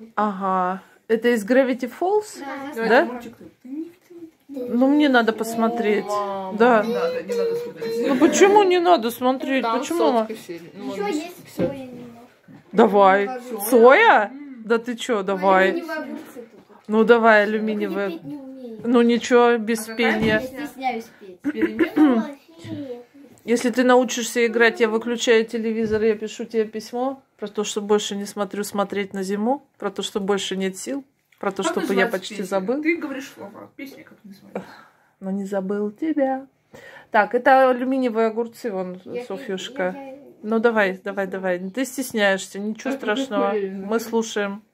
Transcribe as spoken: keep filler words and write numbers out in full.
Ага. Это из Gravity Falls? Да. Да? Мультик. Ну, мне надо посмотреть. Мама, Да. Не надо, не надо смотреть. Ну, почему не надо смотреть? Там Почему, мама? сотка серий. Ну, Еще ладно, есть пятьдесят. соя немножко. Давай. Соя? Соя? Да ты чё, давай. Алюминиевые огурцы тут. Ну, давай, Я алюминиевые. петь не умею. Ну, ничего, без А какая Я пения. стесняюсь петь. Перемена? Если ты научишься играть, я выключаю телевизор, я пишу тебе письмо про то, что больше не смотрю «Смотреть на зиму», про то, что больше нет сил, про то, Как чтобы я называется почти песня? забыл. Ты говоришь слова. Песня как называется? Но не забыл тебя. Так, это алюминиевые огурцы, вон, Я- Софьюшка. я- я- Ну, давай, давай, давай. Ты стесняешься, ничего Так, страшного. прикольно. Мы слушаем.